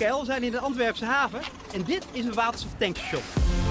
Oké, we zijn in de Antwerpse haven en dit is een waterstoftankstation.